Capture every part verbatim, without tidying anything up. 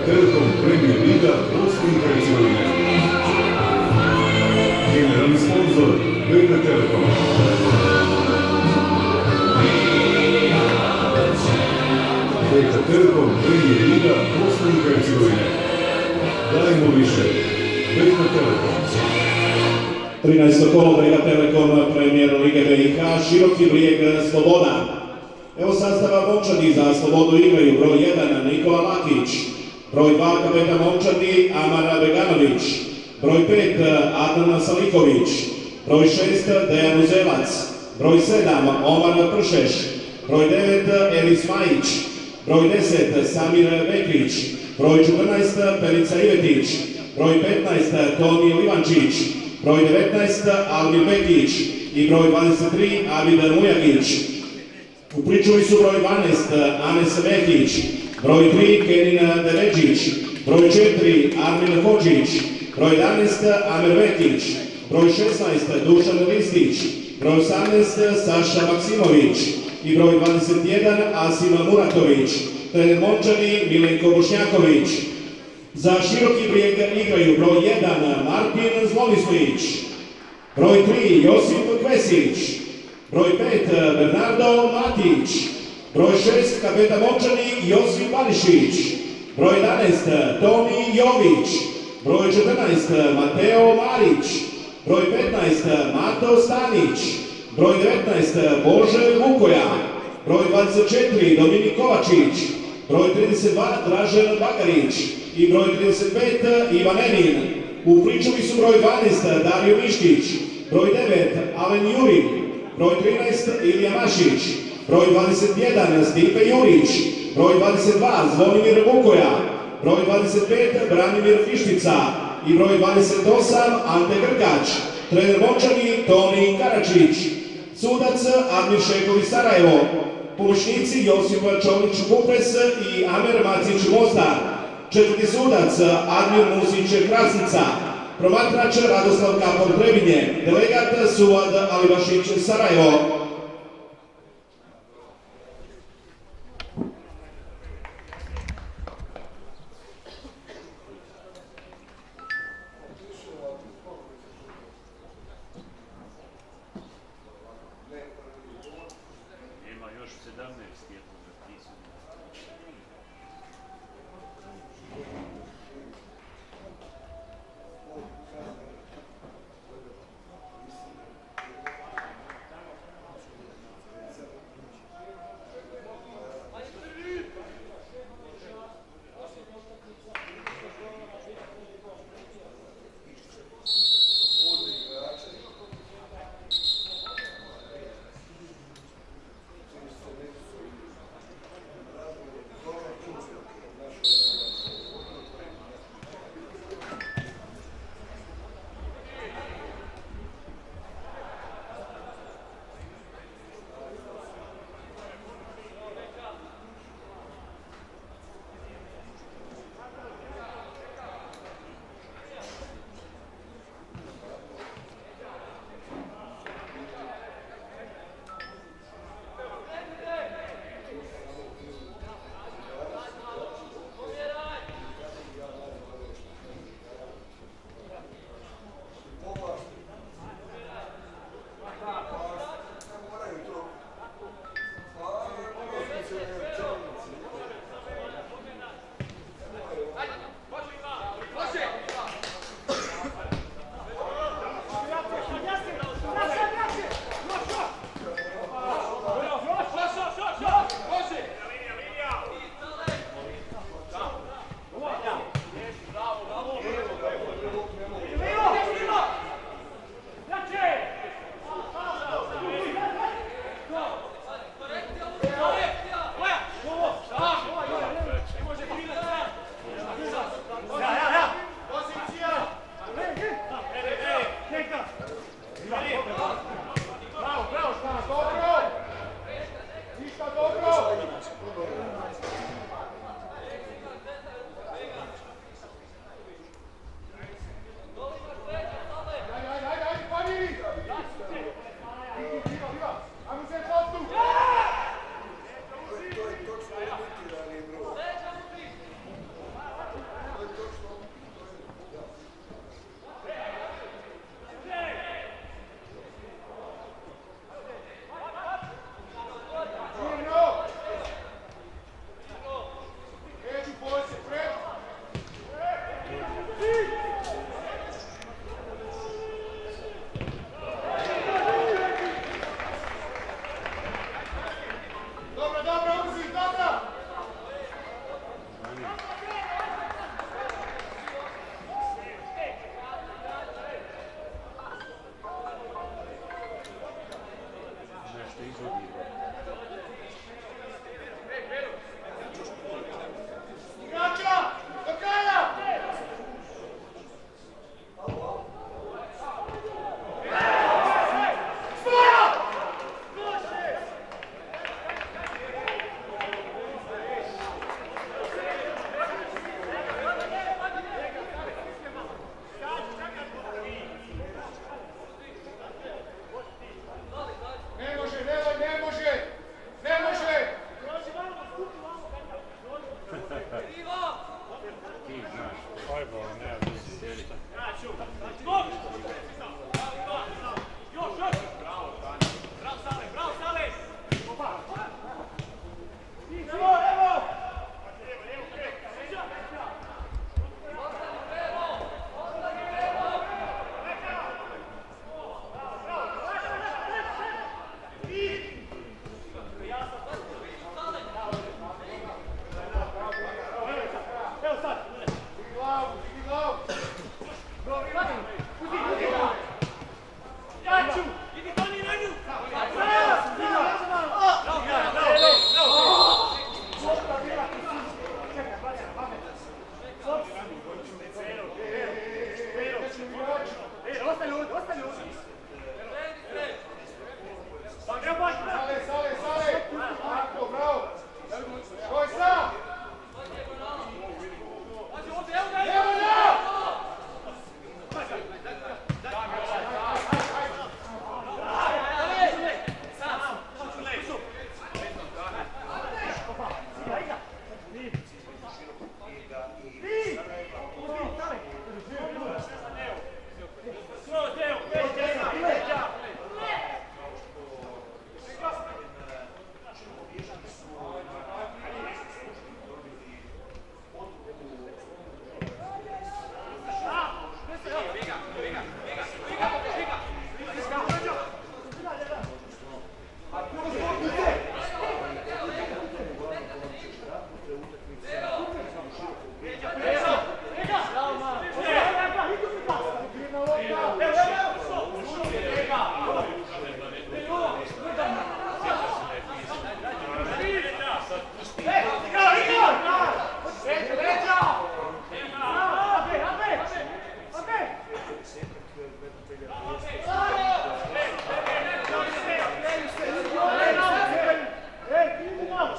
Telekom Premier Liga Bosne i Hercegovine. Generalni sponsor B K Telekom. B K Telekom Premier Liga Bosne i Hercegovine. Dajmo više. B K Telekom. trinaesto kolo B K Telekom Premier Lige B i H, Široki Brijeg, Sloboda. Evo sastava momčadi za Slobodu igraju broj jedan Nikola Lakić, broj dva kapetan momčadi Amar Beganović, broj pet Adnan Saliković, broj šest Dejan Uzelac, broj sedam Omar Pršeš, broj devet Elis Majić, broj deset Samir Bekrić, broj četrnaest Perica Ivetić, broj petnaest Toni Livančić, broj devetnaest Almir Bekić i broj dvadeset tri Avid Mujagić. U pričuvi su broj dvanaest Anes Mekić, broj tri Kenin Deređić, broj četiri Armin Hođić, broj jedanaest Amer Vekić, broj šesnaest Dušan Listić, broj osamnaest Saša Maksimović i broj dvadeset jedan Asim Muratović, trener momčadi Milenko Bošnjaković. Za Široki Brijeg igraju broj jedan Martin Zvonislić, broj tri Josip Kvesić, broj pet Bernardo Matić, broj šest kapetan momčadi Josip Banišić, broj jedanaest Toni Jović, broj četrnaest Mateo Marić, broj petnaest Mato Stanić, broj devetnaest Bože Vukoja, broj dvadeset četiri Dominik Kovačić, broj trideset dva Dražen Bagarić i broj trideset pet Ivan Enin. U pričuvi su broj dvanaest Dario Miškić, broj devet Alen Jurin, broj trinaest Ilija Mašić, broj dvadeset jedan Stipe Jurić, broj dvadeset dva Zvonimir Vukoja, broj dvadeset pet Branimir Fištica i broj dvadeset osam Ante Grkač, trener momčadi Toni Karačić, sudac Admir Šeković Sarajevo, pomoćnici Josip Čovnić Kupres i Amer Macić Mostar, četvrti sudac Admir Musić Krasnica, promatrač Radoslav Kapor Trebinje, delegat Suad Alibašić Sarajevo.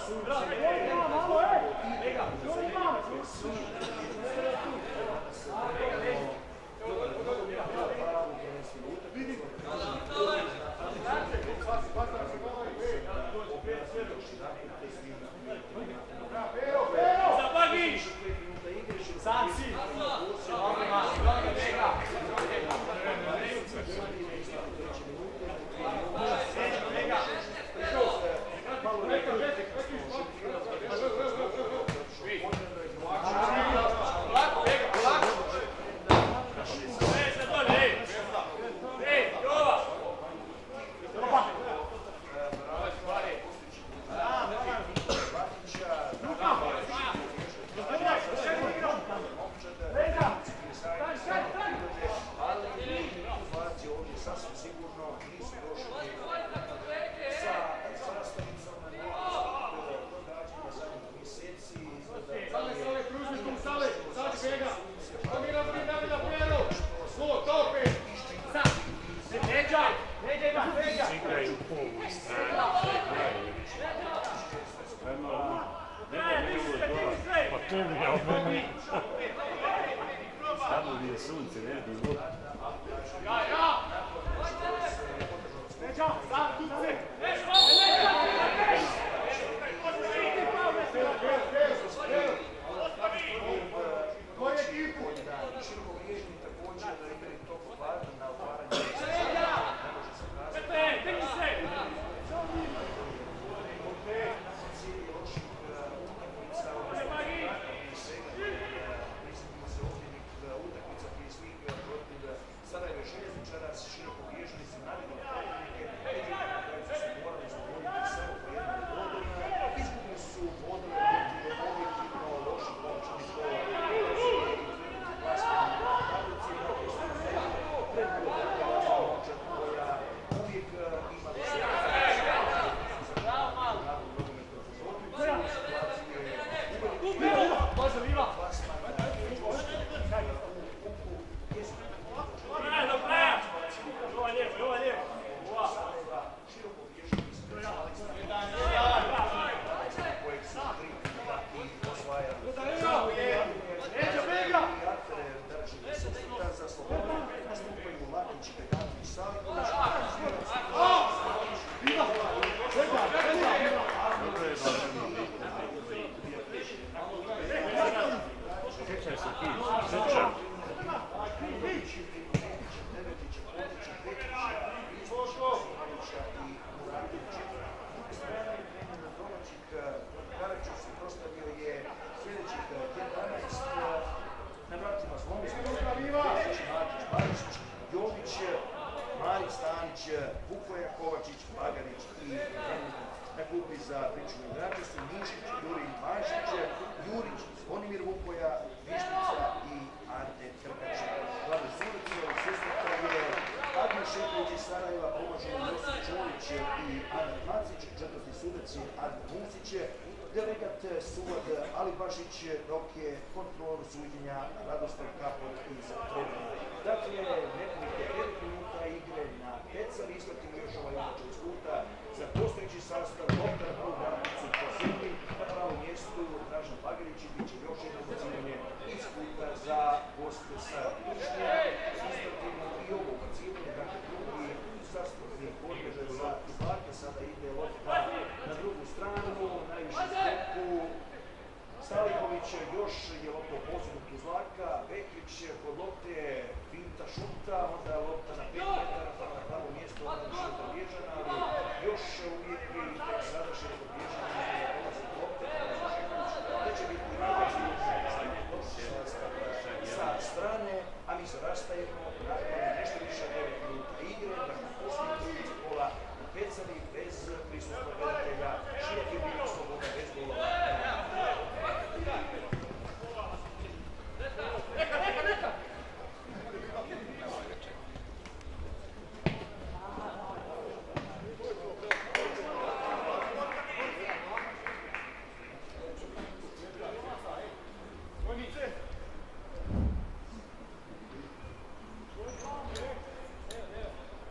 Delegat Suvod Alibašić, dok je kontrolor suđenja Radoslav Kapor iz Trebinja. Dakle, nekoliko pet minuta igre na Pecali, ispratimo još ovaj inače iz kuta za postojeći sastav Lokar Ruga su posebni na pravom mjestu Dražan Bagarić i bit će još jedno ubacivanje iz kuta za goste sa Višnja. Ispratimo i ovo ubacivanje, dakle drugi sastavni podjež za Zlake, sada ide lopta na drugu stranu, najviše skoku. Stalihović još je lopta u posjedu Zlaka, Bekrić kod lopte finta šuta, onda je lopta na pet metara, pa na prvo mjesto onda više od Bježana, ali još uvijek je i tek završeno kod Bježana, da dolazi lopte, da će biti sa strane, a mi se rastajemo nakon nešto više od devet minuta igre, dakle posljednji kola u Pecali bez prisutnog gledatelja, široki bilo sloboda bez golova. Neka, neka, neka!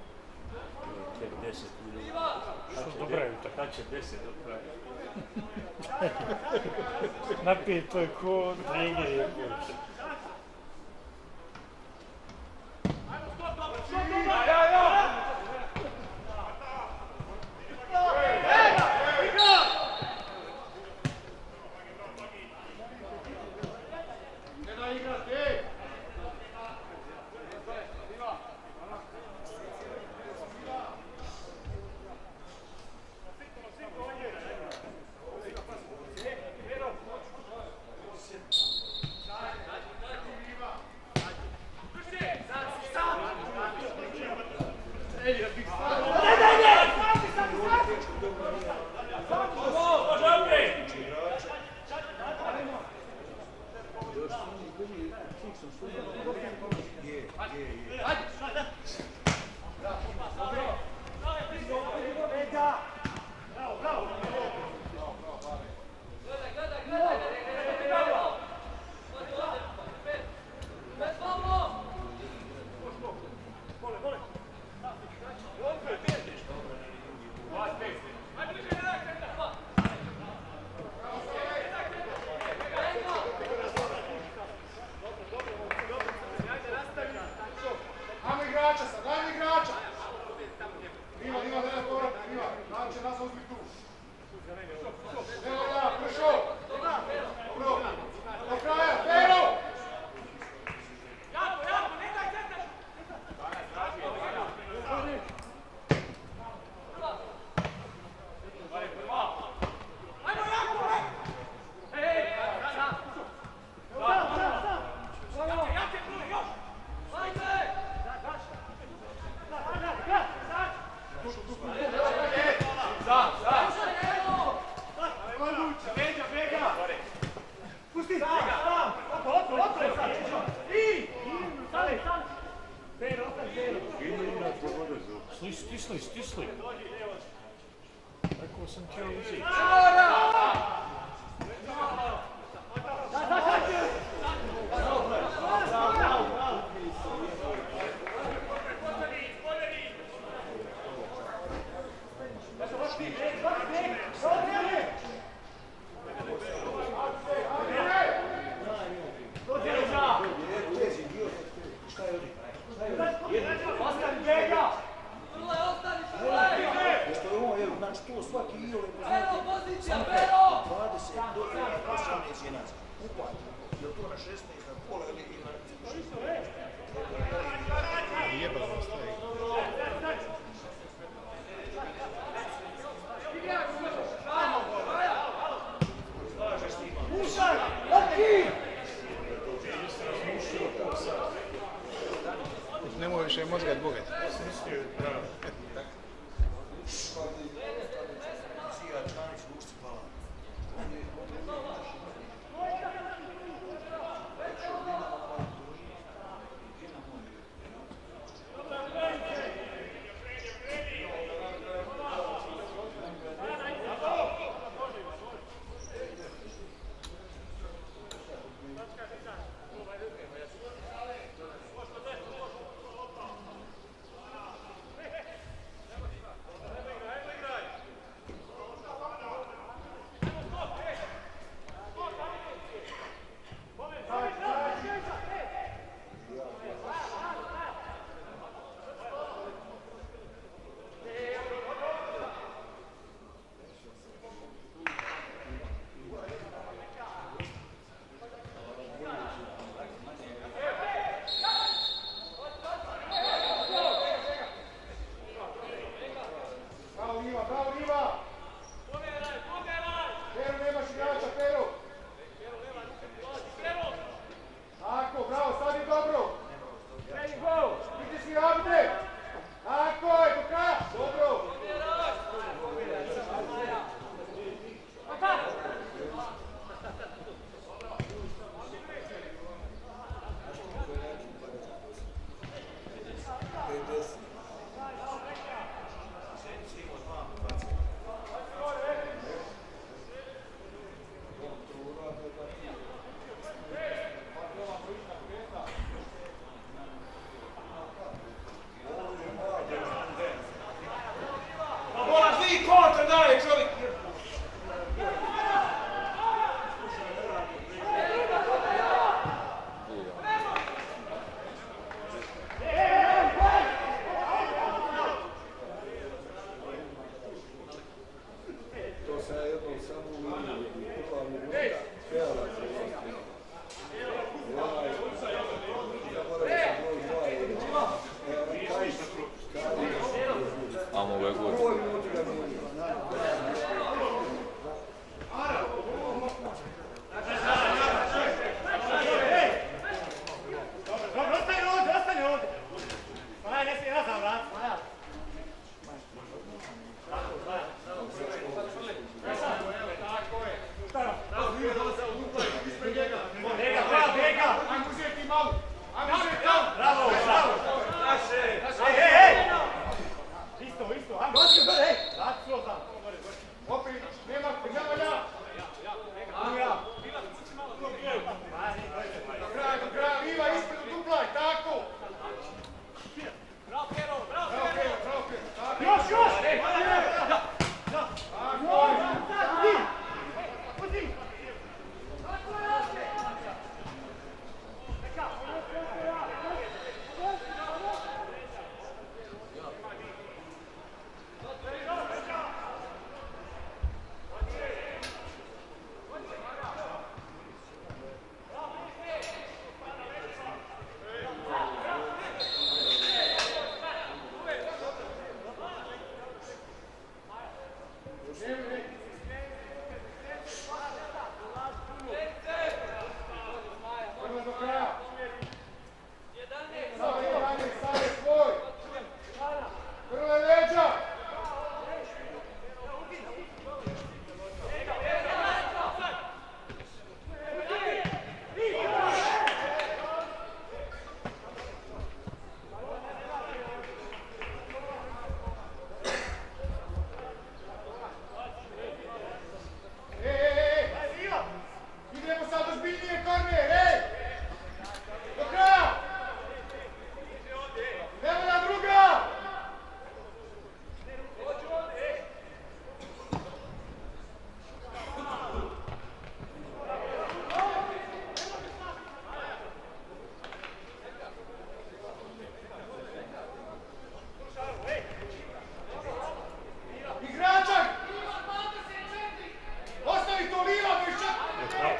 deset minuta. Što dobra je utakmica, deset do kraja. Napito je ko trigger. Stisli, stisli. Rekao sam ti uzi. Nemoj više mozgat bogat.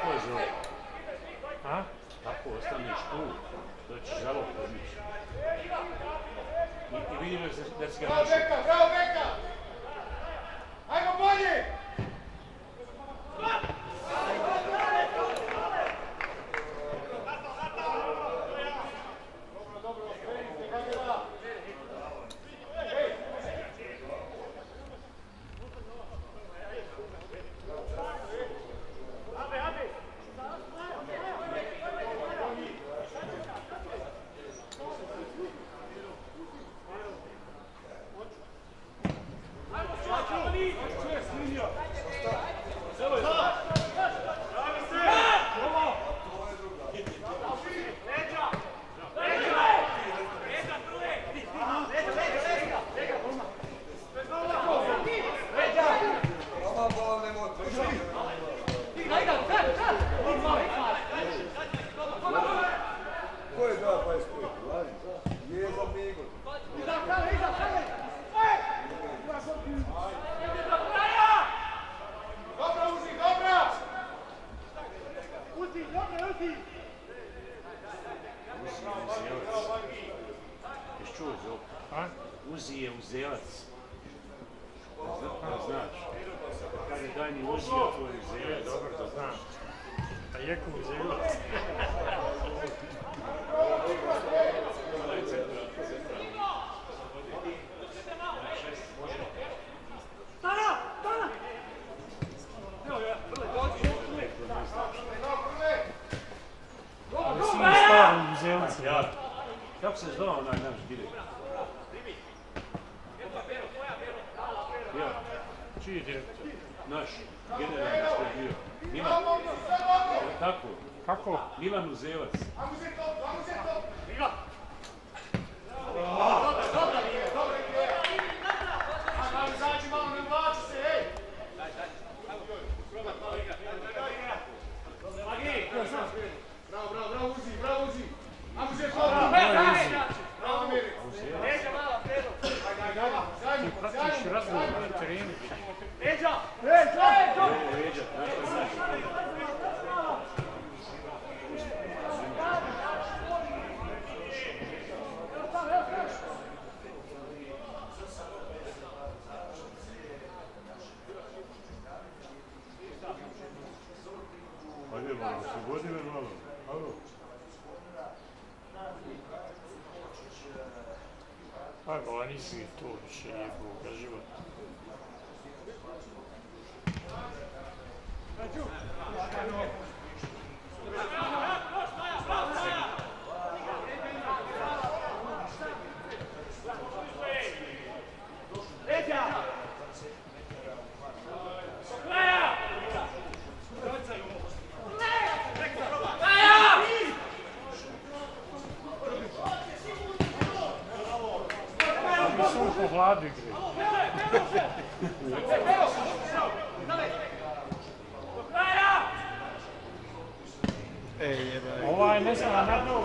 Tako je zove. A? Tako ostaneš tu, to će žalo podnići. I, i vidim da si ga Bravo našao. Beka, bravo Beka! Ajmo bolje! Dobro, dobro, krenite, Gagera! Uzi je uzelac. Da znaš. Kada daj mi uzi, a tvoj uzelac. Dobro, da znam. A jeko uzelac. Stana! Stana! Mislim da stvari uzelci. Ja. Kako se zvao onaj naš direktor? Ja. Čiji je direktor? Naš generalni što je bio. Milan. Tako? Kako? Milan Uzelac. Bravo, bravo, bravo Uzi, bravo Uzi! Ajmo se to! Bravo Amir! Ti pratiš razgovor na terenu. Leđa! Leđa! Ovo Leđa, naš naš. Ajde malo, slobodi me malo. Alo. Ajde, ova nisi to više jebo ga život. Samo po vladu igre. Ej, jebaj. Ovaj ne zna na dno.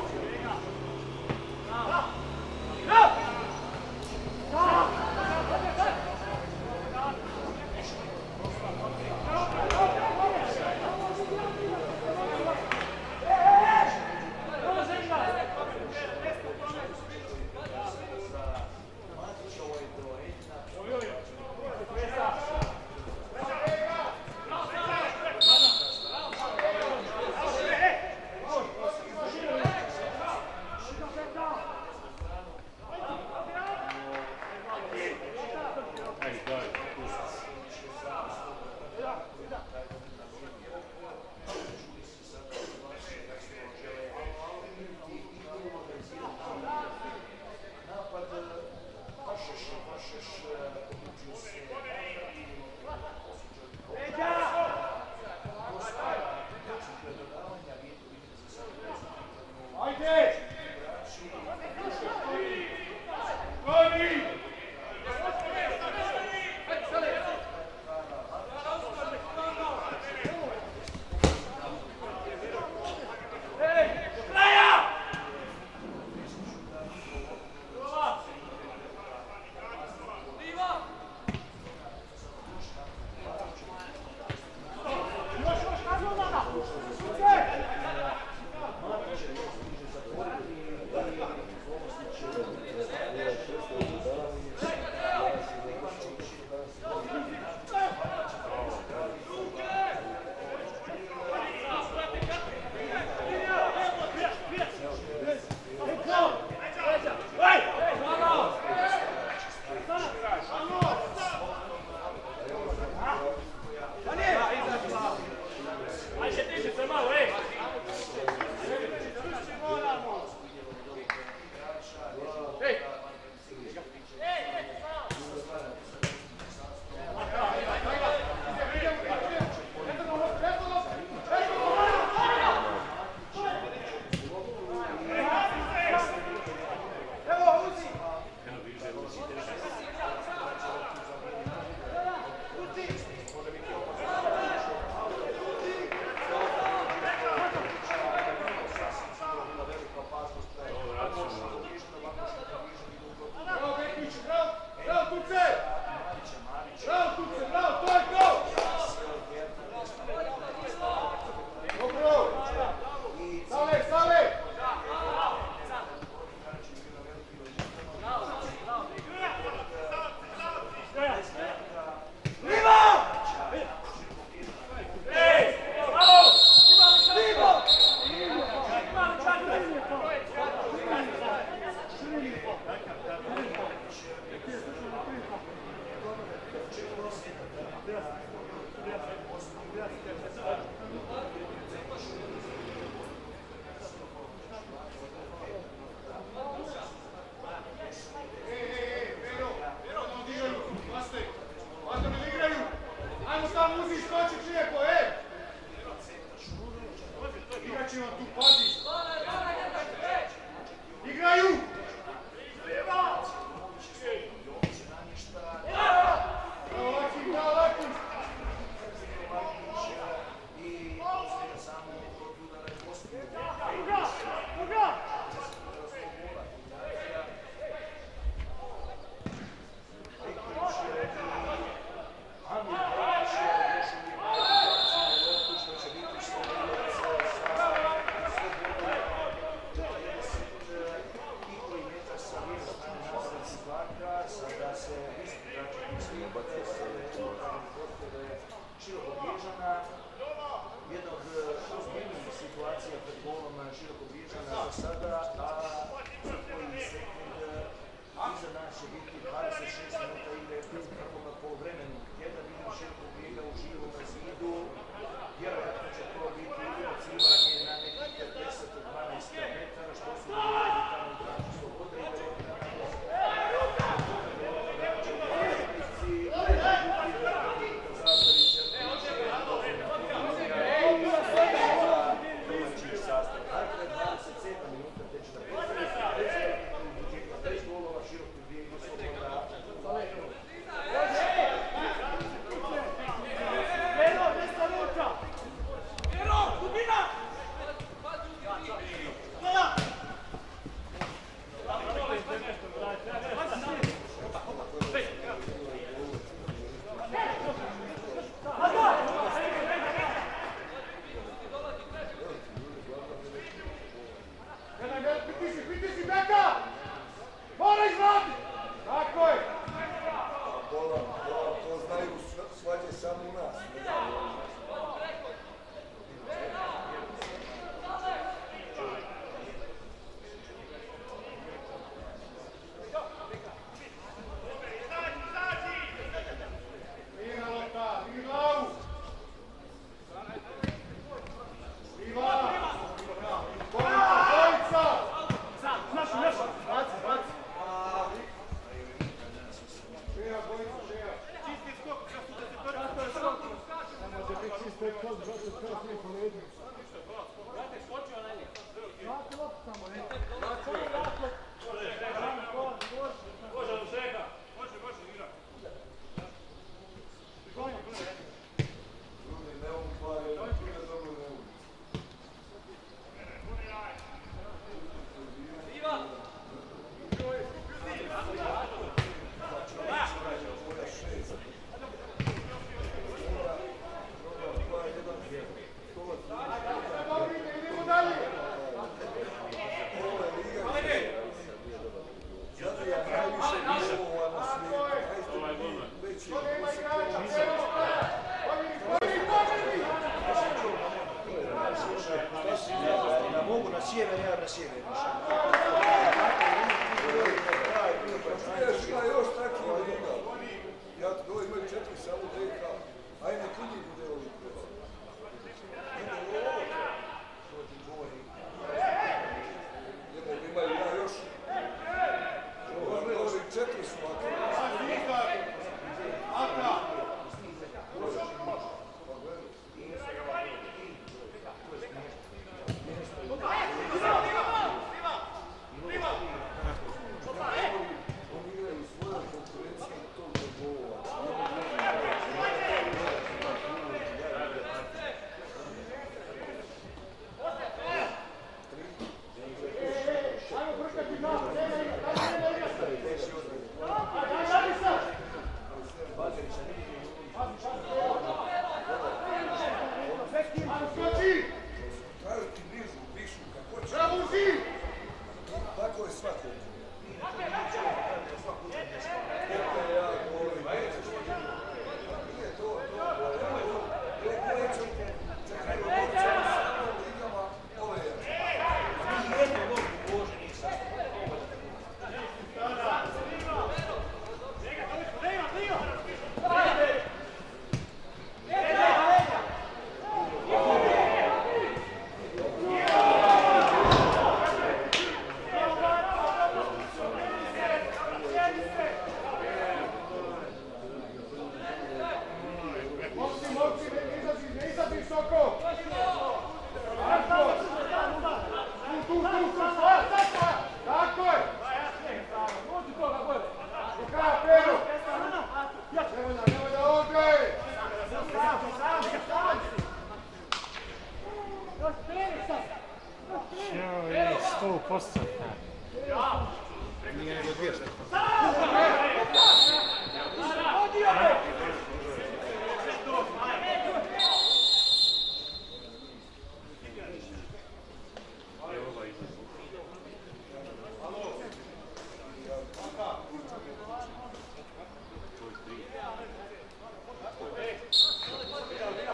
široko bližana za sada, a koji sekund iza nas će biti dvadeset šest minuta igre u prvom poluvremenu. Jedan vidimo široko brijega u živom zidu, vjerojatno će to biti ubacivanje na nekih deset do dvanaest metara, što su vidjeli tamo u traži slobode i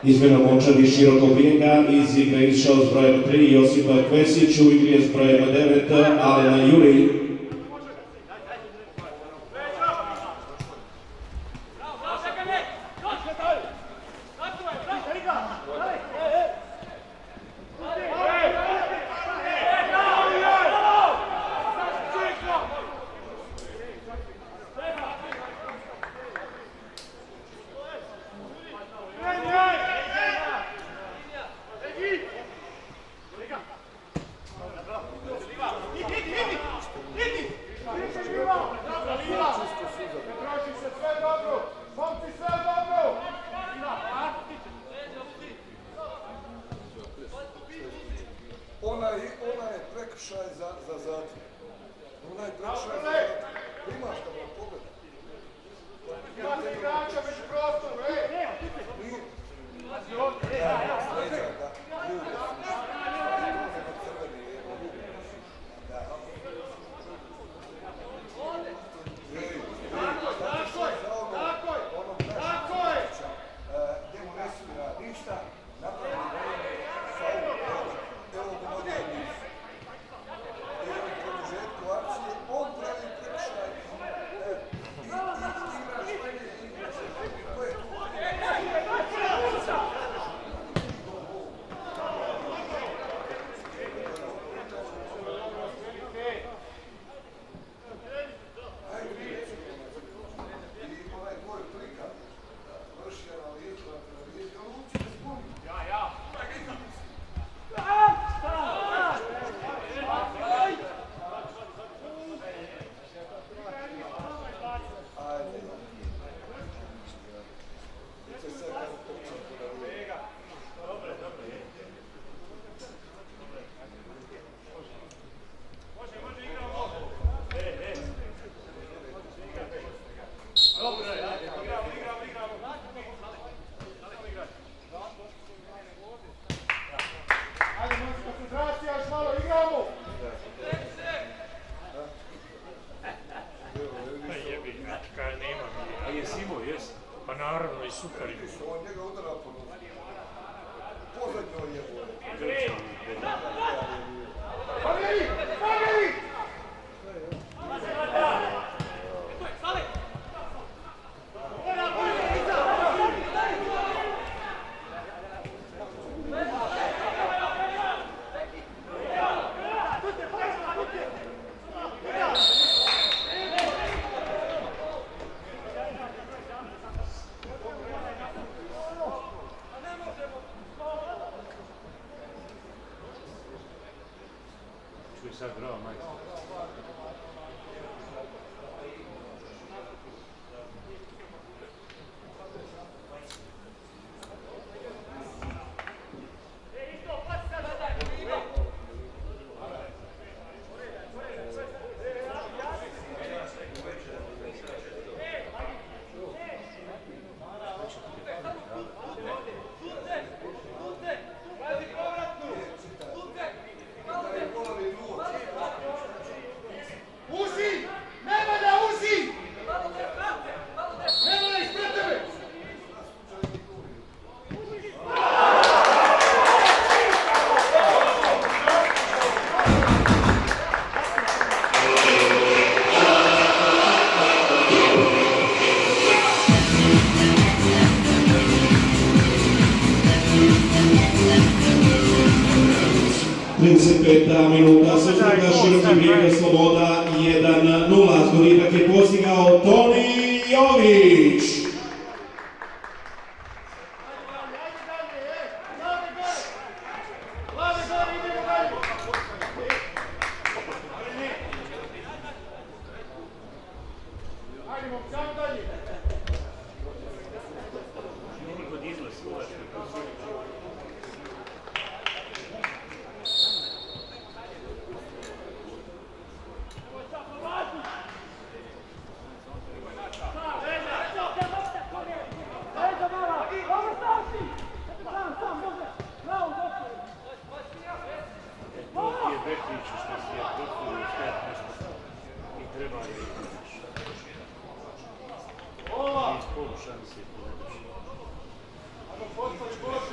Izmjena momčadi Širokog Brijega, iz igre išao s brojem tri Josip Kvesić, u igri je s brojem devet Alena Juri. Sad bravo, majstor. trideset peta minuta, Srpska Široki Brijeg Sloboda jedan nula. Zgoditak je postigao Toni Jović. Šansi. Ajmo, postavi gol.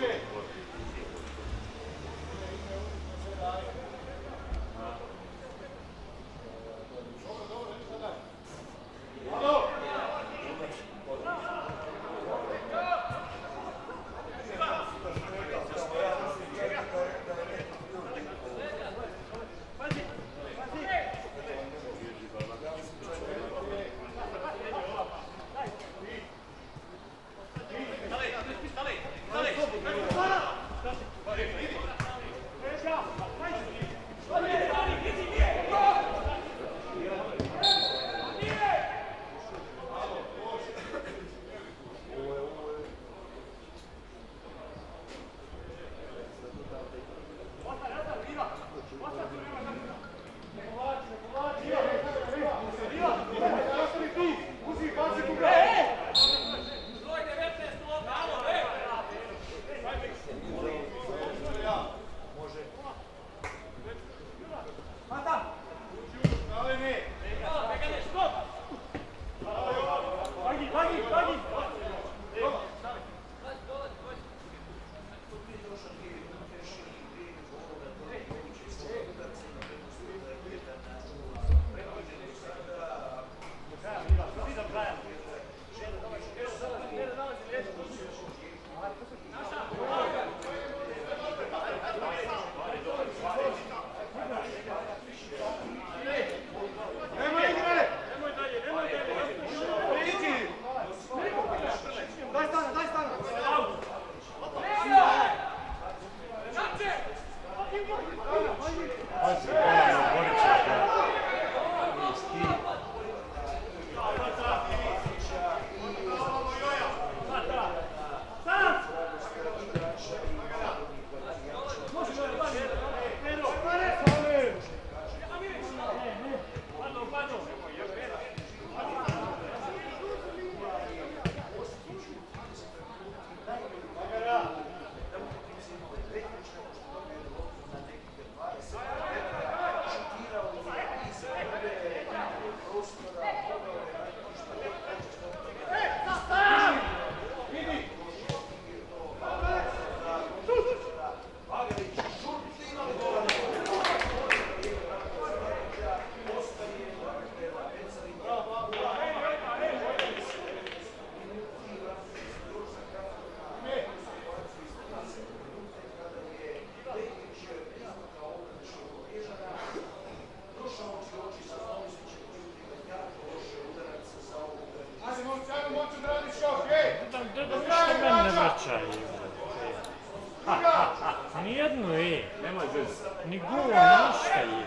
Pazi, Golano, borit ćeš ga. Nis ti. Nijednu je. Nemoj bez. Ni gol, ništa je.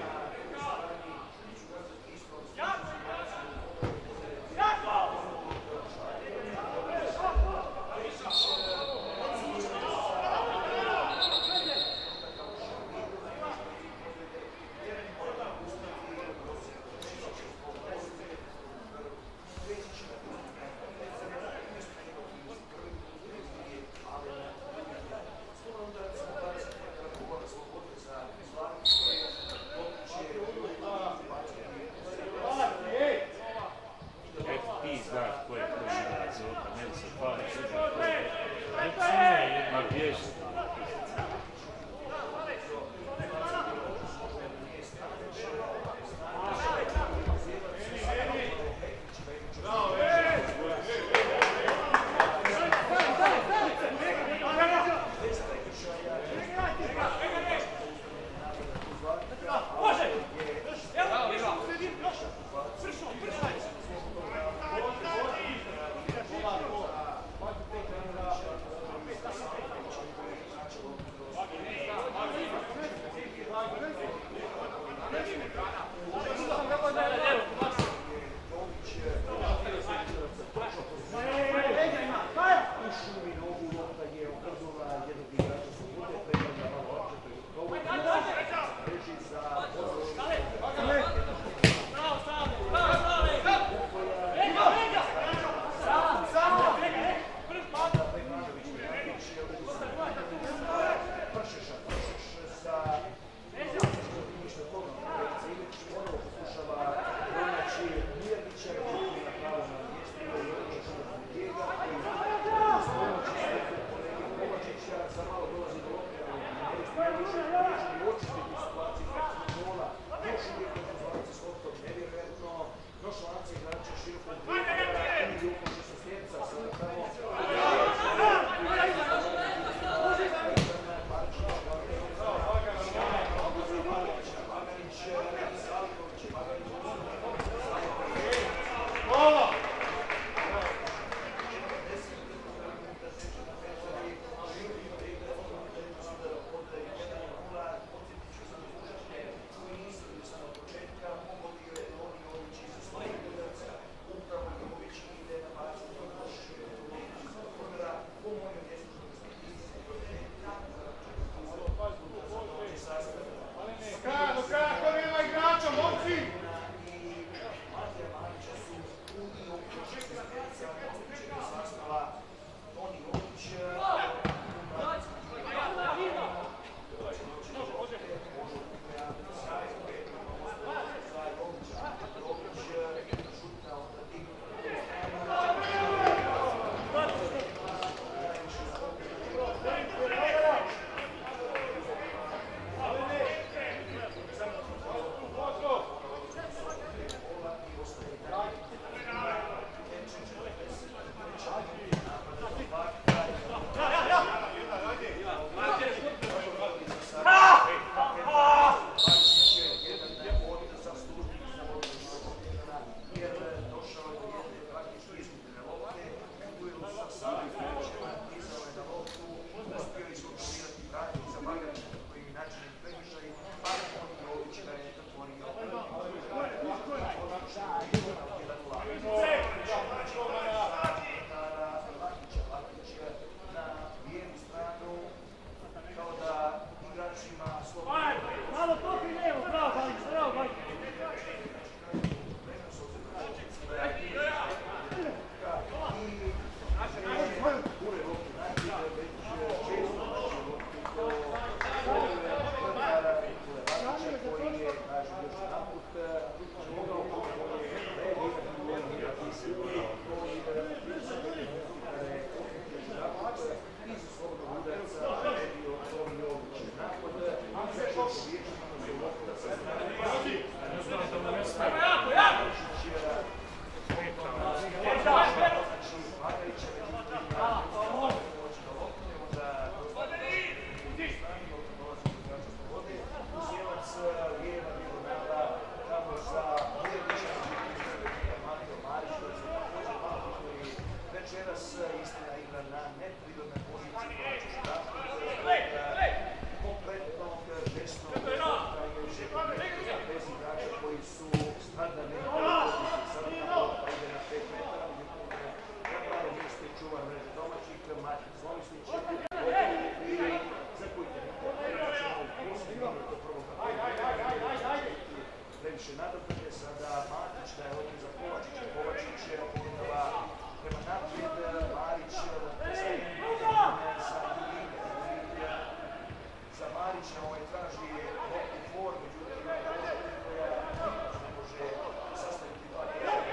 Marić ovaj traži loptu for, međutim koja ne može sastaviti dva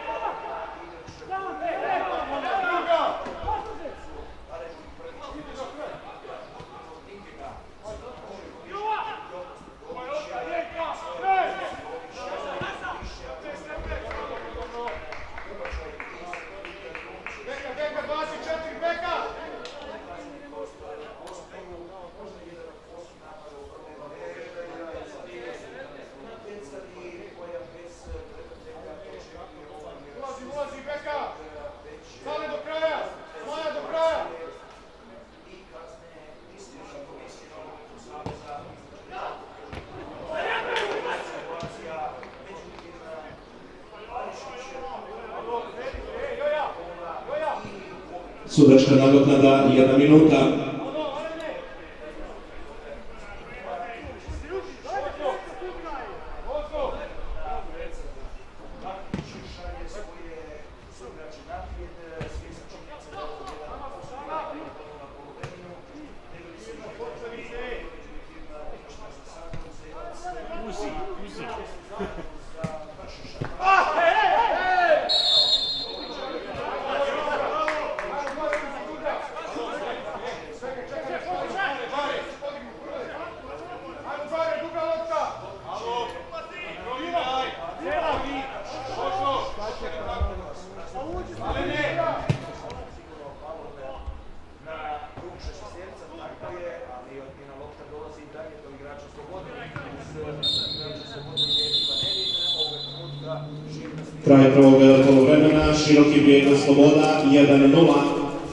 Sudačka nadoknada, jedna minuta. Kraj prvog poluvremena, Široki Brijeg Sloboda, jedan nula.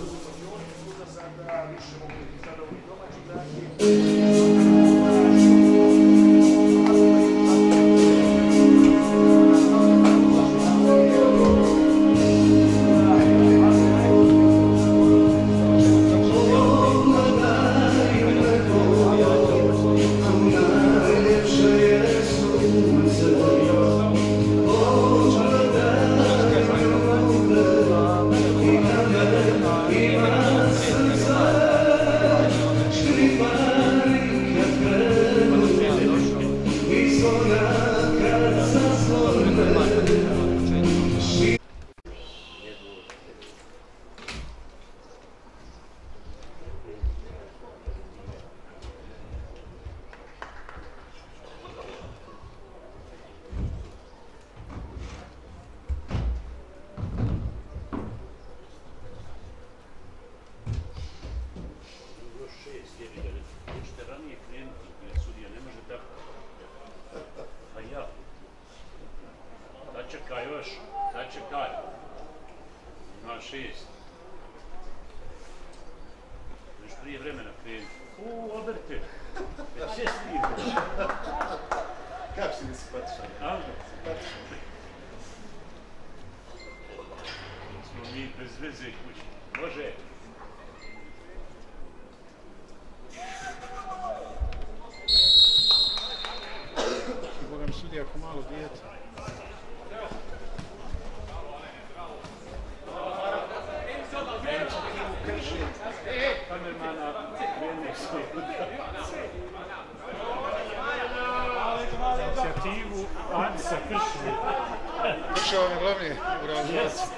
Sačekaj još, sačekaj. Ima šest. Još prije vremena krenu. Uuu, obrte. Već šest prije. Kako si nisi patišan? A? Smo mi bez veze kući. Može. Boga mi sudi ako malo dijete. Kamermana krene sve. Inicijativu Anisa kršili. Kršao vam je glavni u realizaciji.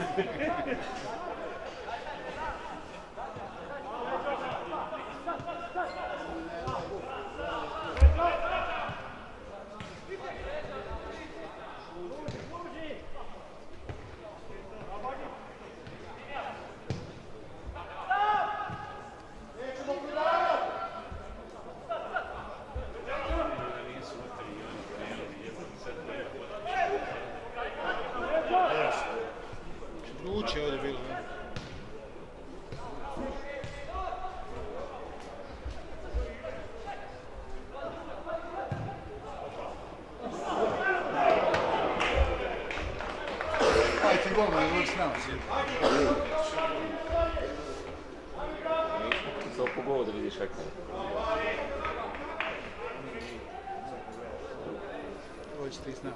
Vruće je ovdje bilo, ne? Aj ti golman, ne s nama sjeti. To pogodu vidiš kako. Ovo ćete i s nama.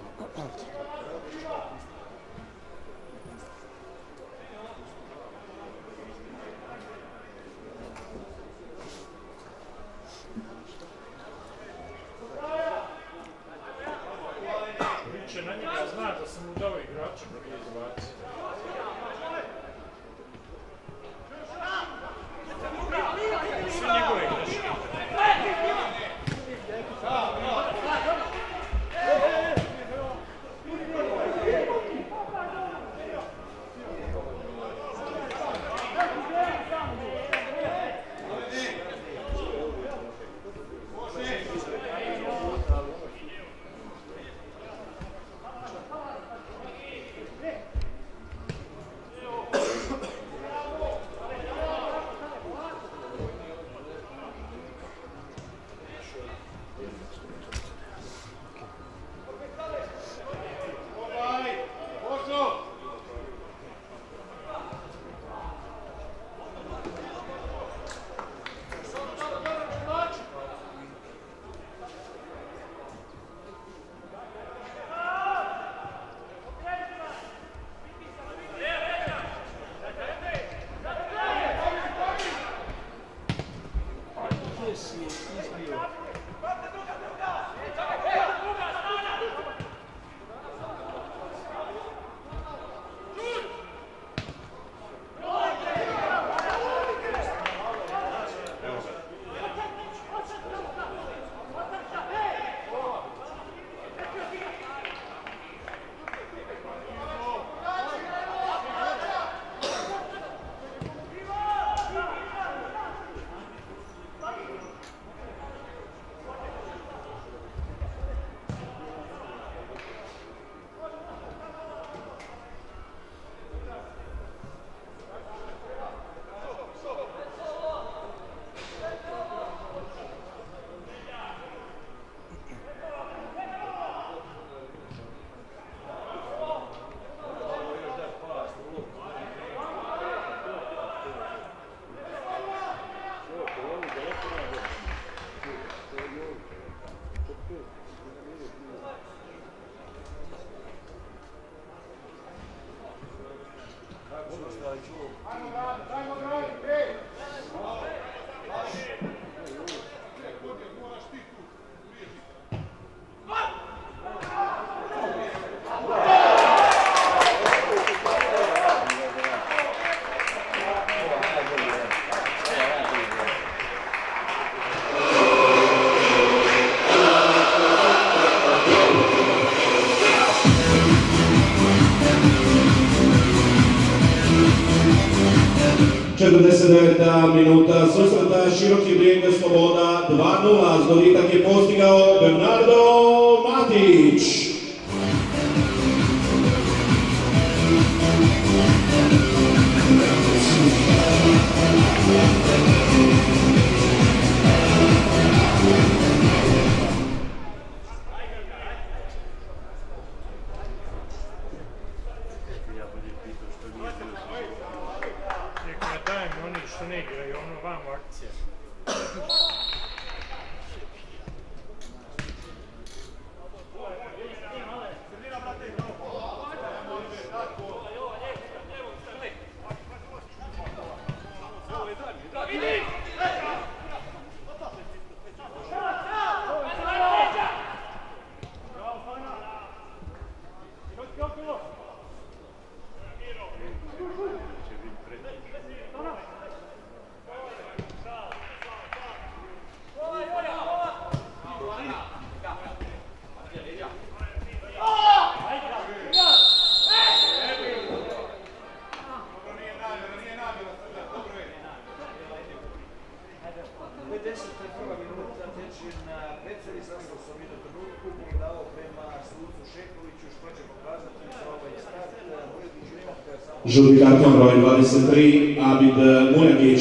četrdeset deveta minuta susreta Široki Brijeg Sloboda dva nula. Zgoditak je postigao Bernardo Matić. Što ne igraju, ono vamo akcija. Žuti karton broj dvadeset tri, Abid Mujagić.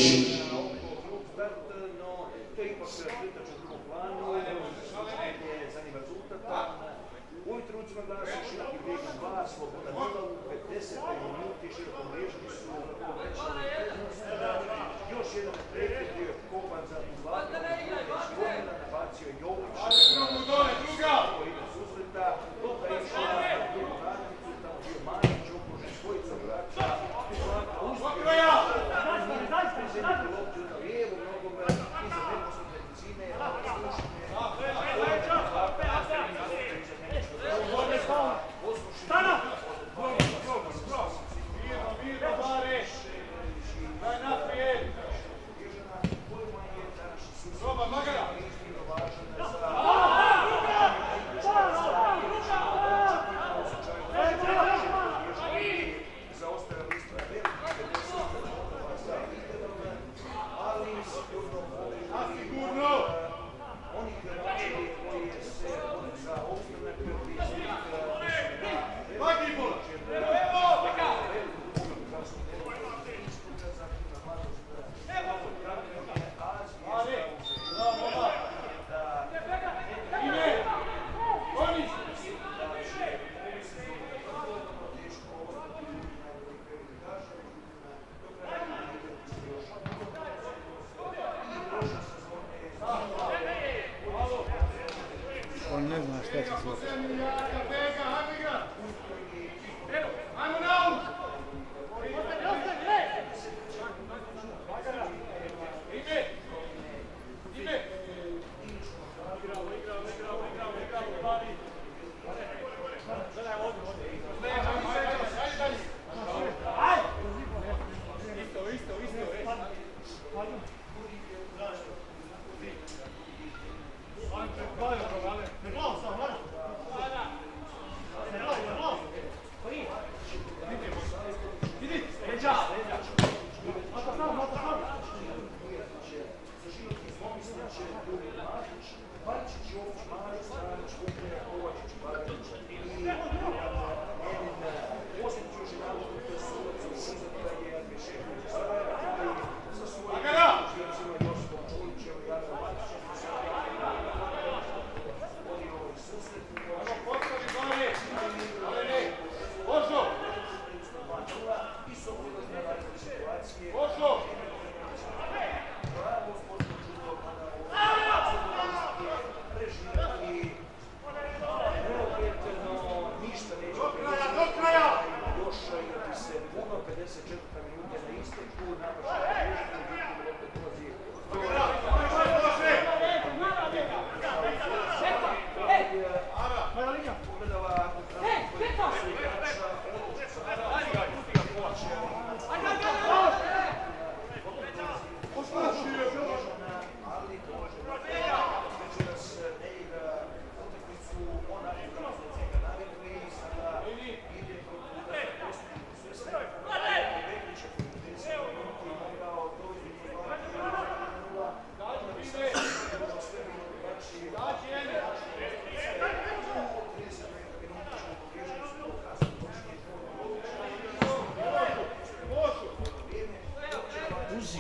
Uzi.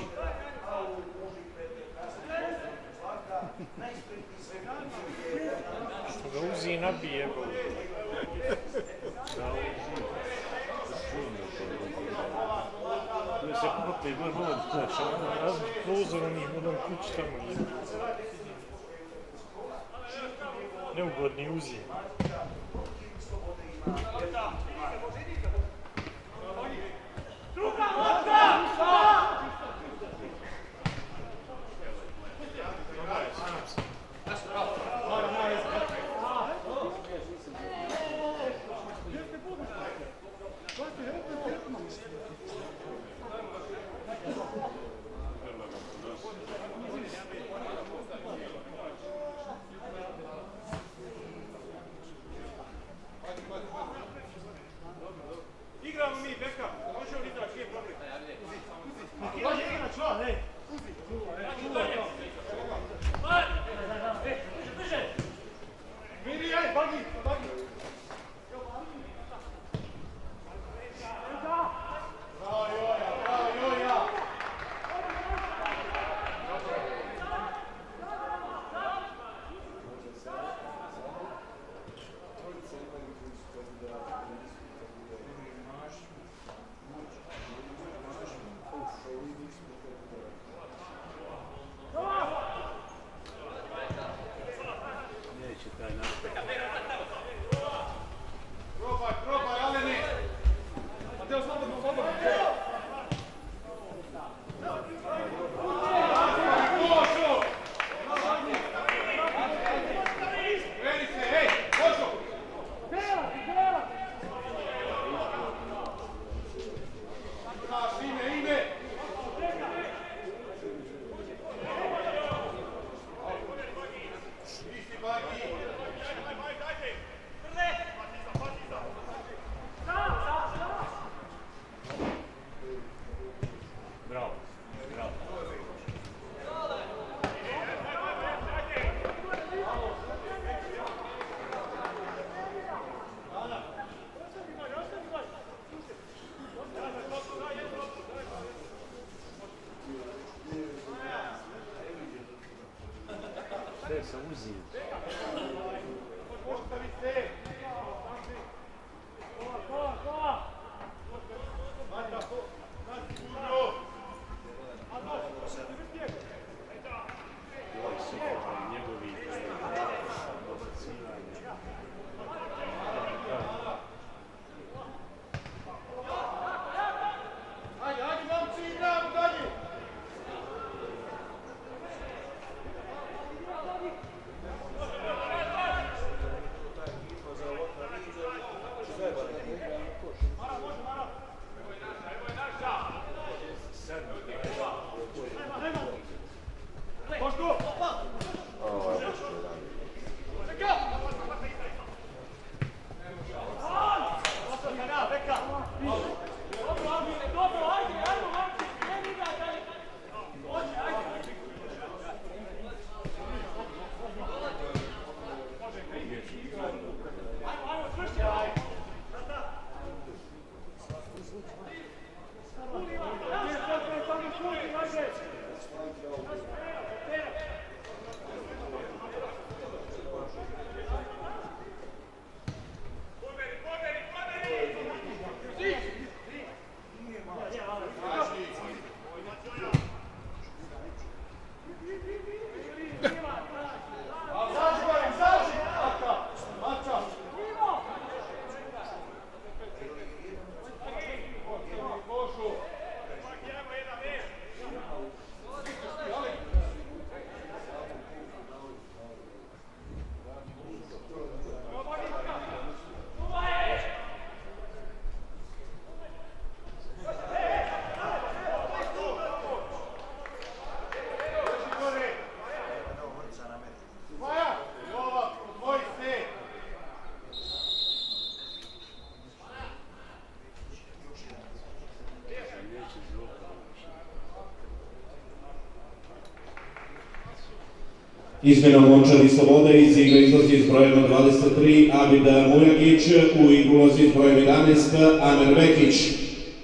Što ga uzi i nabije, bro. Da, uzi. Da se kupe i vrlo, znači, Razbit prozor u njih, budem kući tamo je. Neugodni uzi. Druga lopta! Igramo mi, beka. Može li igrati, nije problem. Može igrać, va, hej! Miri, aj, bagi, bagi. Bravo, Joja, bravo, Joja. neće taj nastaviti. Probaj, probaj, ali ne. Mateo, slobodno, slobodno. Košo! Kreni se, hej, Košo! Znaš, ime, ime! Isti bagi! Bravo, bravo. Sve se uzi. Postavi se! Mata, na sigurno! Ovaj super, njegovi dobacivanja. Ajde, ajde, momci, igramo dalje! Treba da igramo koš. Izmjenom momčadi Slobode iz igre izlazi s brojem dvadeset tri Abid Mujagić, u igru ulazi s brojem jedanaest Amer Vekić.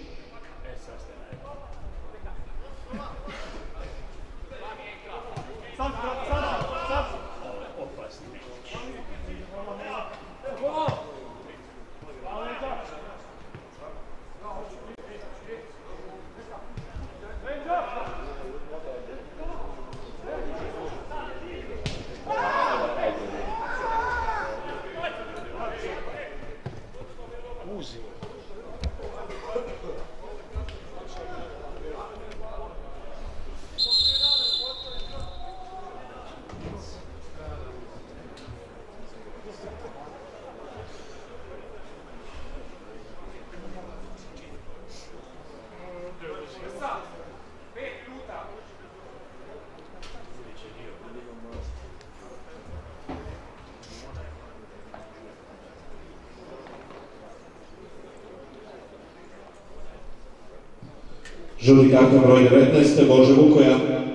Žuti karton broj devetnaest Bože Vukoja.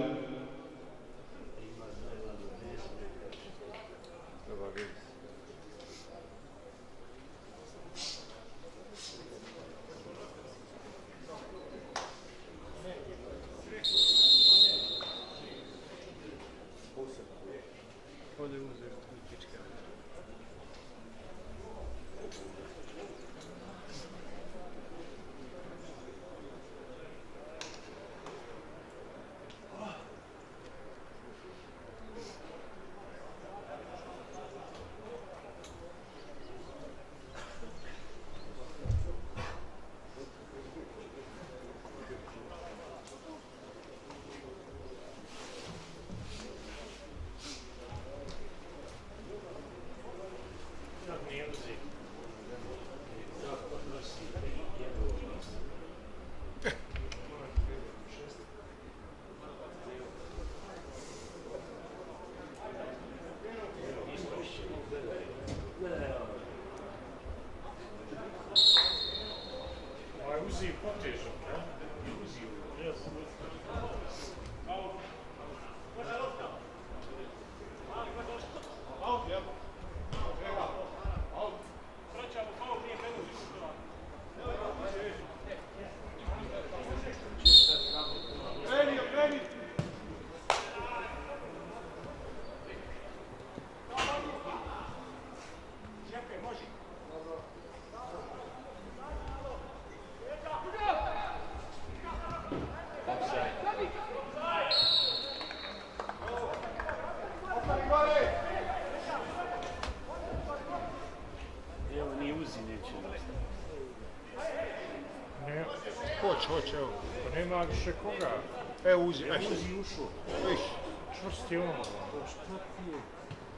Hoće, hoće, evo. Pa nema više koga. Evo uzi, evo uzi ušao. Viš. Čvrst je ono. Što ti je?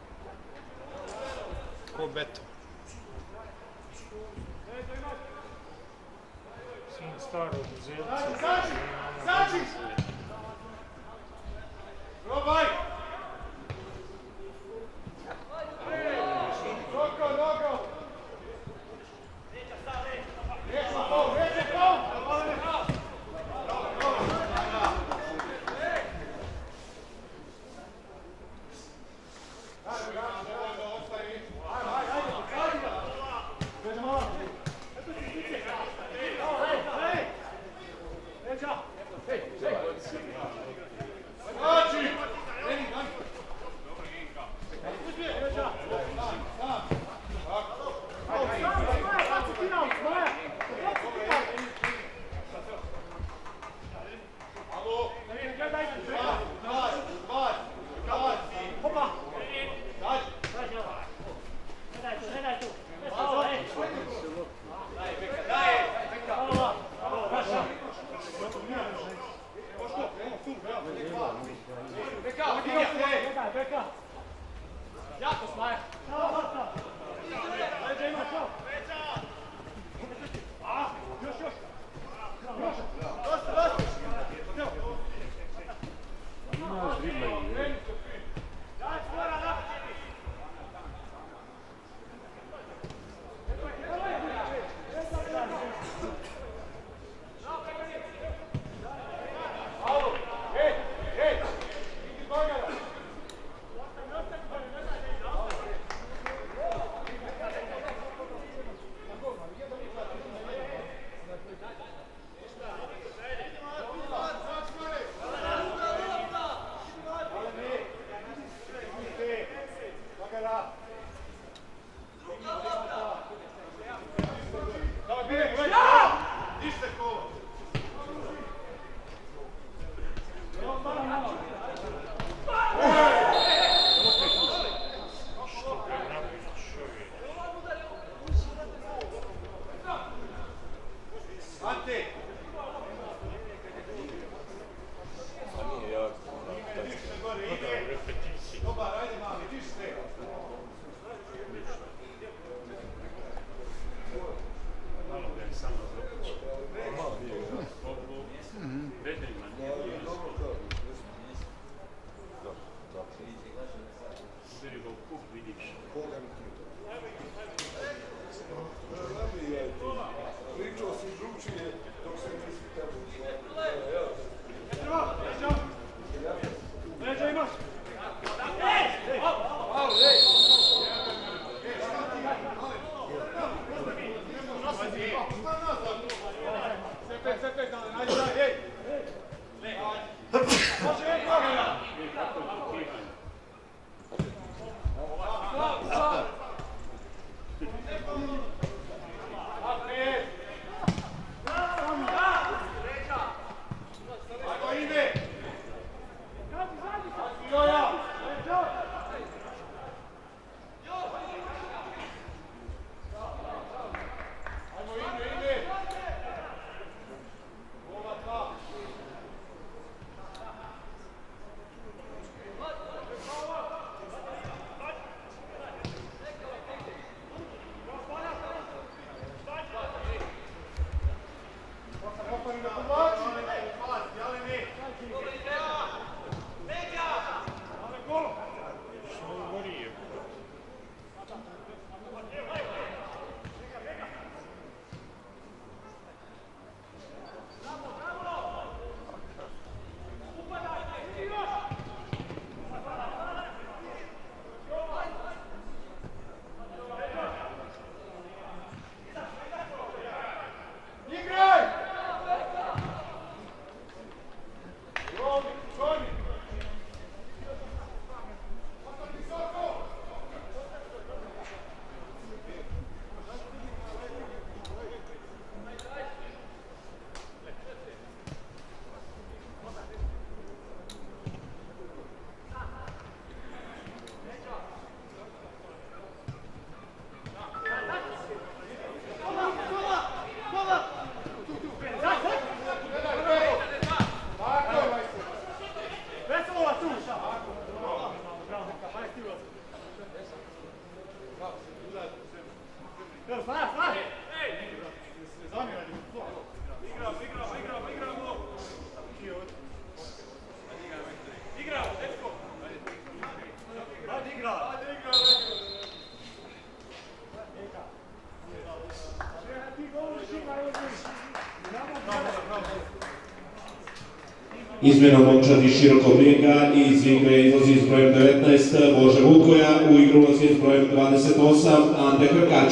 Ko beton. Sin starog zelca. Zači! Zači! Probaj! Noko, noko! Reći pol, reći pol! Izmjenom momčadi Širokog Brijega iz igre izlazi s brojem devetnaest Bože Vukoja, u igru ulazi s brojem dvadeset osam Ante Hrkač.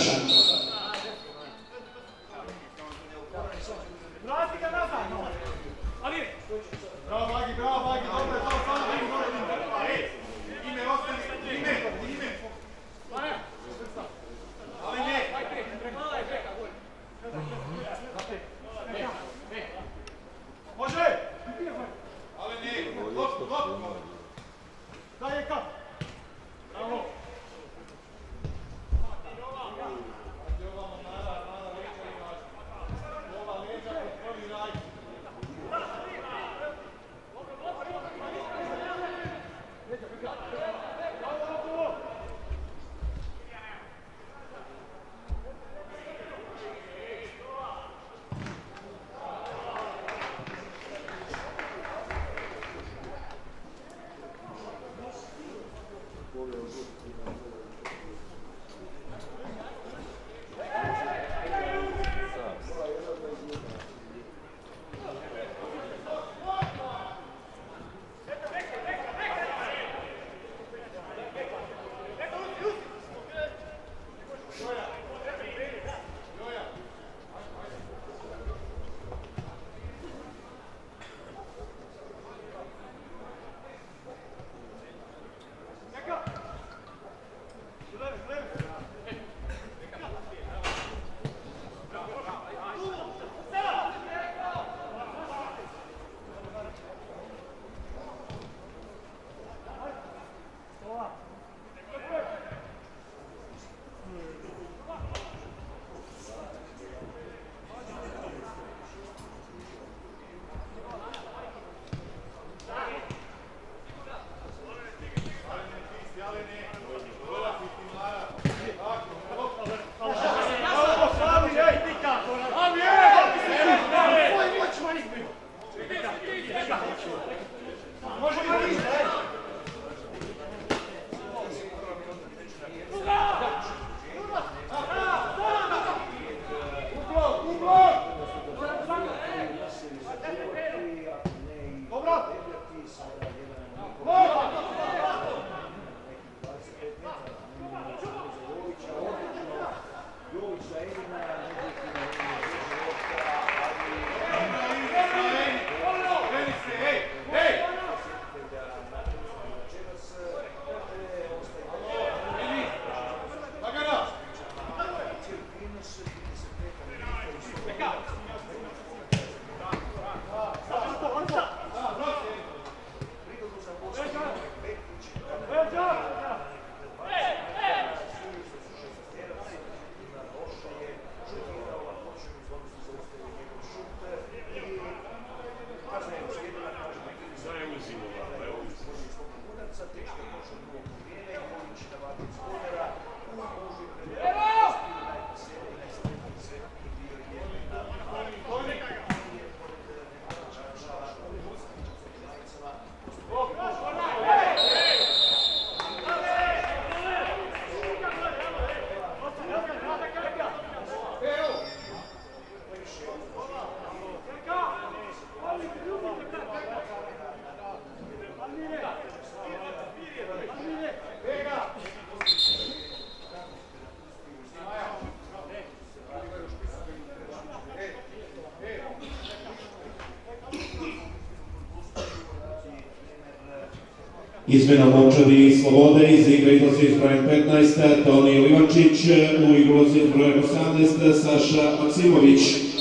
Izmjena momčadi iz Slobode, iz igre izlazi iz brojem petnaest, Toni Livančić, u igru ulazi iz brojem osamnaest, Saša Maksimović.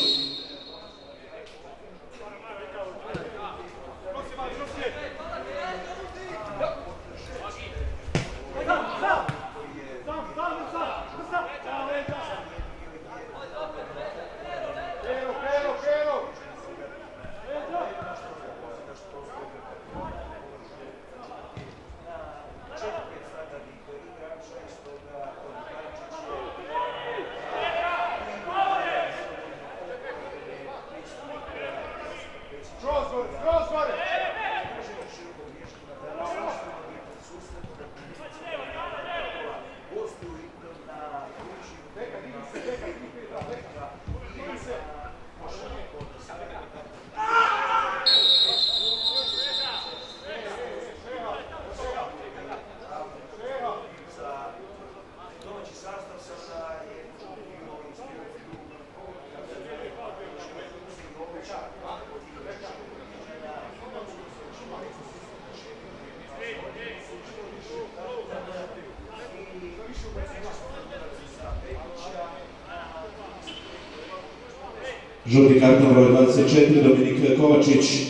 Žuti karton broj dvadeset četiri, Dominik Kovačić.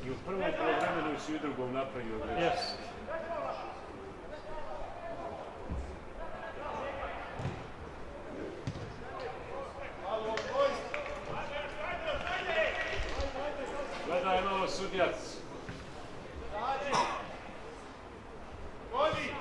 I u prvom poluvremenu i svi u drugom napravio grešku. Yes. Gledaj malo sudjac. Goli!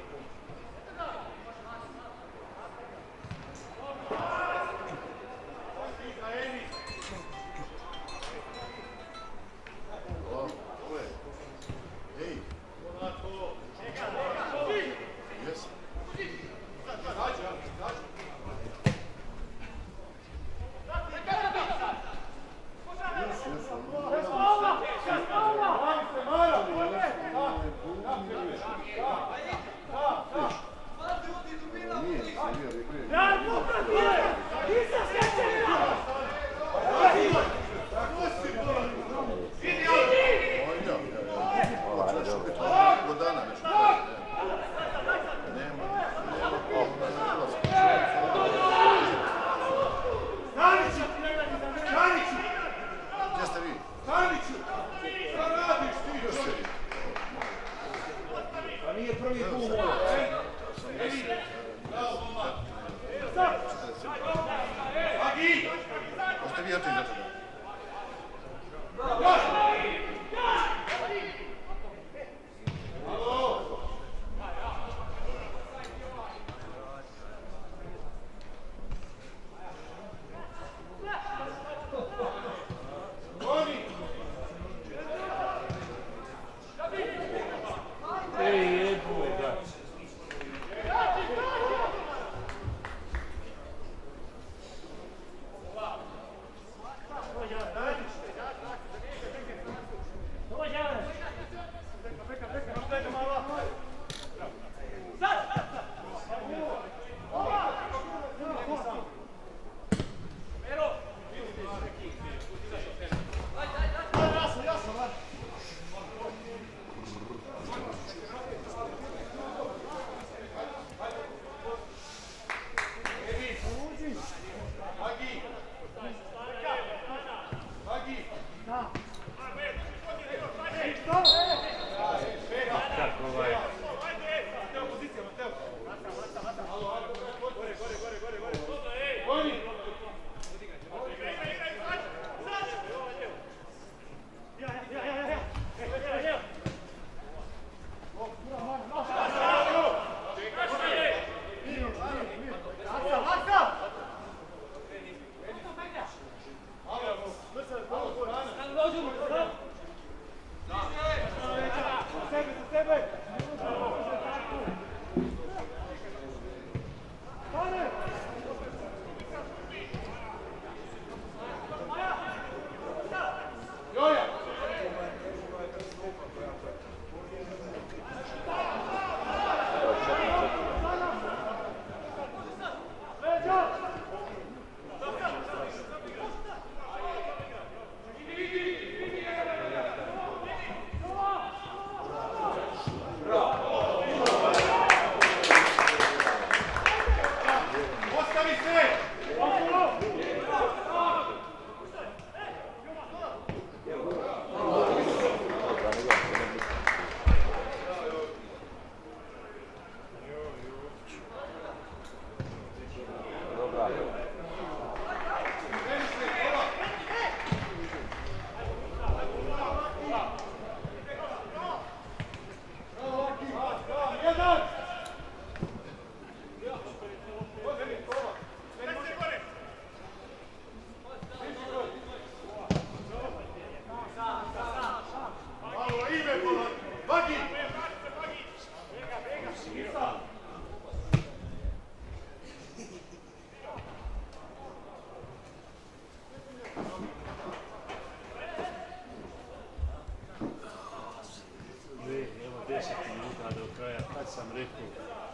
sam rekao,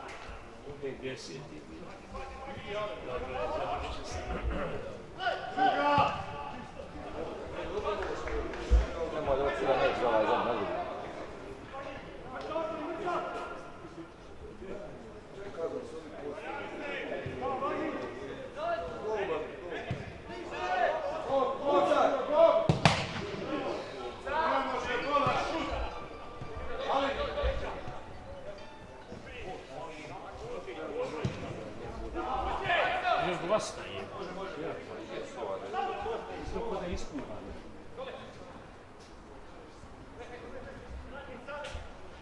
uvijek deseti je bilo. Dakle, završi se. Nemoj da otvira neće ovaj zem, ne vidim. Ne može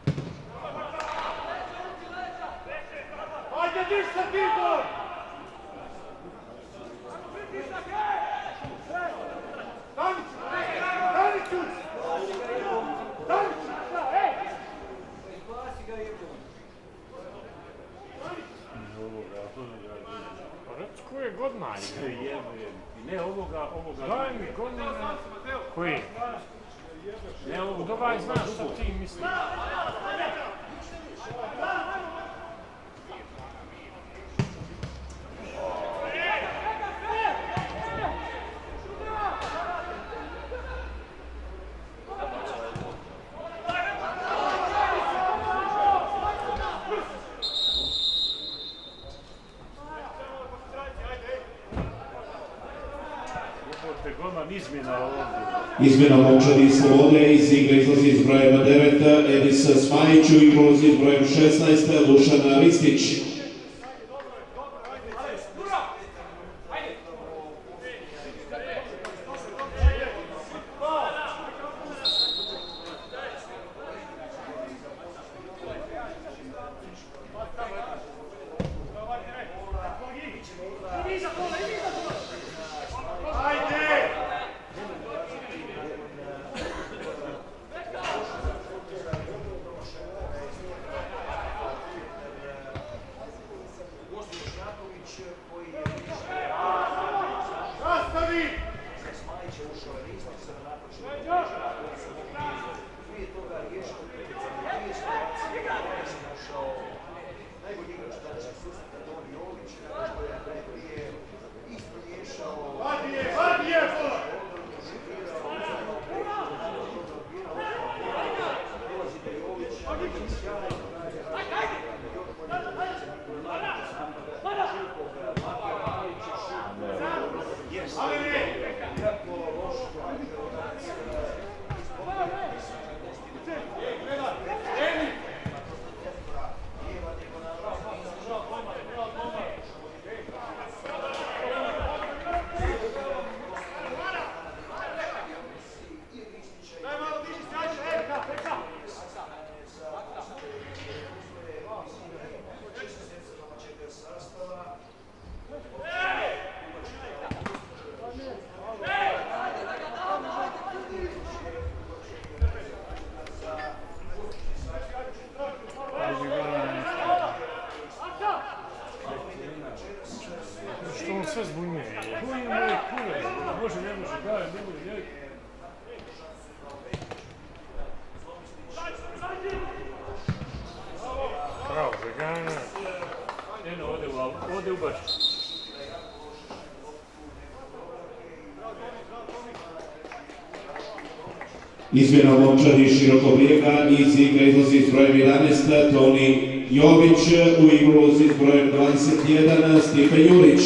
Ajde, diš se, Tibor! Daniću! Daniću! Daniću! Recko je godina je. Ne, ovoga, ovoga... Daj mi godina. Koji? Ne, ovoga... Dovaj, znaš šta ti misliš. Izmjena momčadi Slobode, iz igre izlazi s brojem devet Edis Smajić, u igru ulazi s brojem šesnaest Lušan Ristić. Izmjena u momčadi Širokog Brijega, iz igre izlazi s brojem jedanaest Toni Jović, u igru ulazi s brojem dvadeset jedan Stipe Jurić.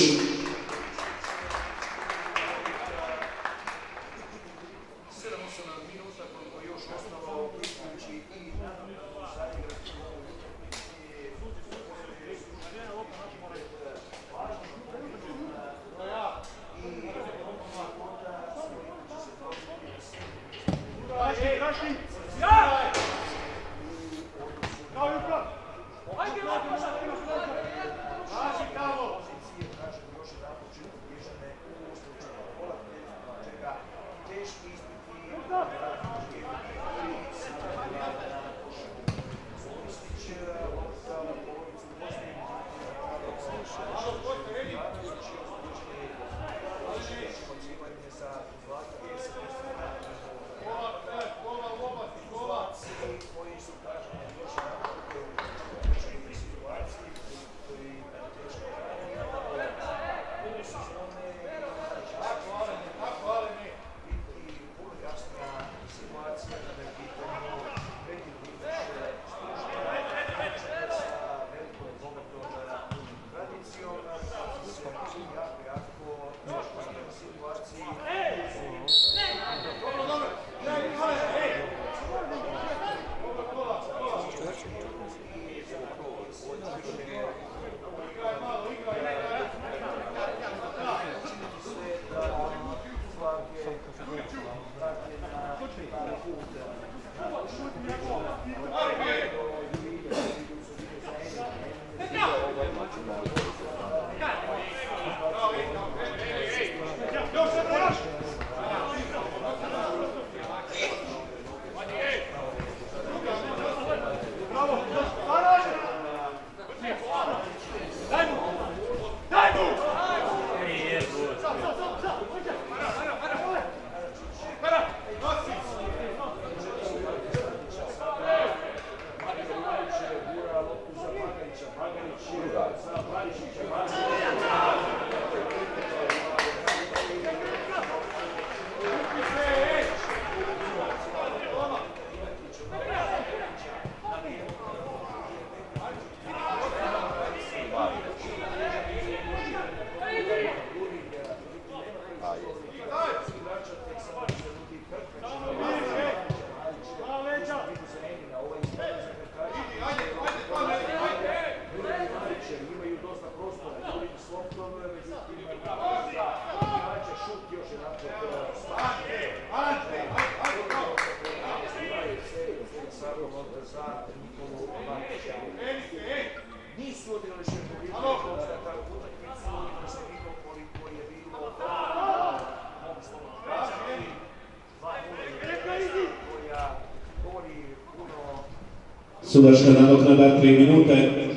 Sarov za Nikolu Lakića. Nisu odigrali Šekovića za takvu utakmicu, da se vidio koliko je bilo mogu slobodno kazati. dva nula je koja govori puno. Sudačka nadoknada tri minute.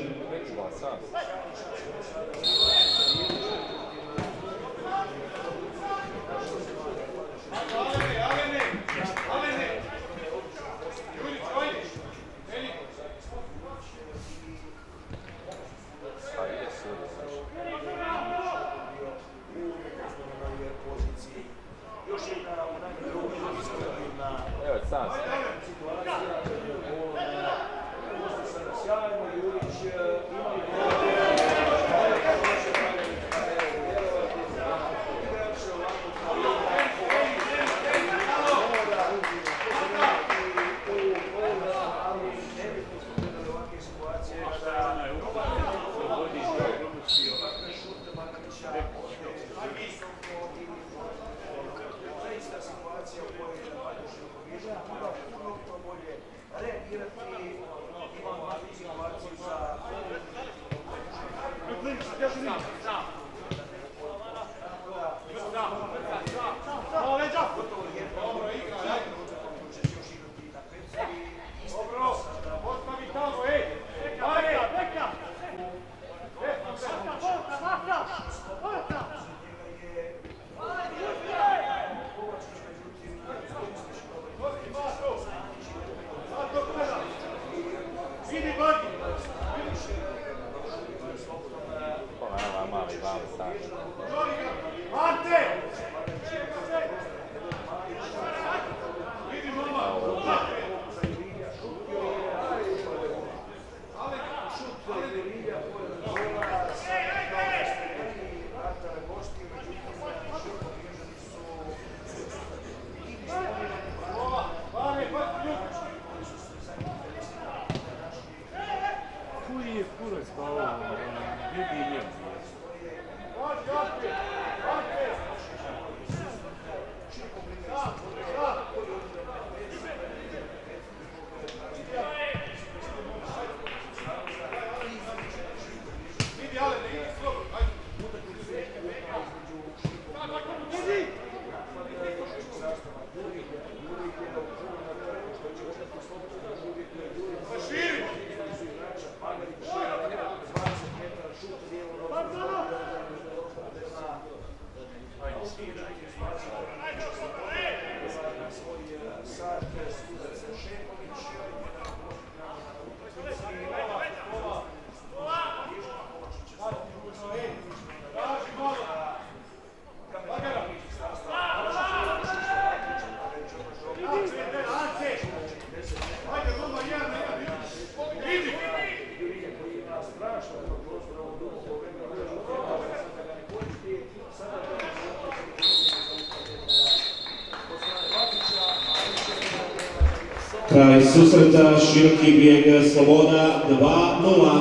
Kraj susreta Široki Brijeg Sloboda dva nula.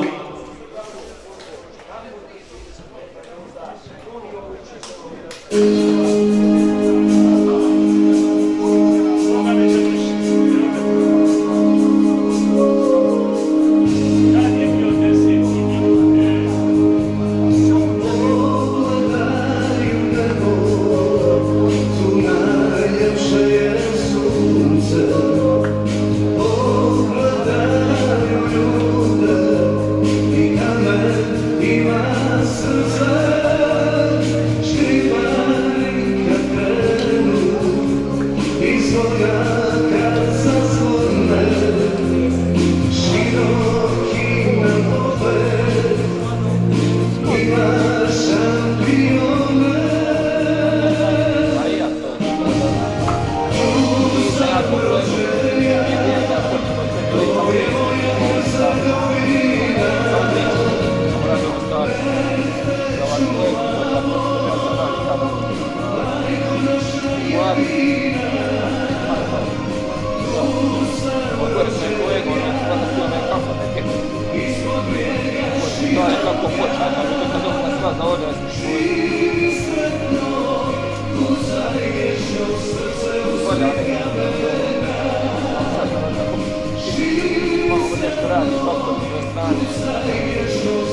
nešto radiš, doktor, s svoje strane.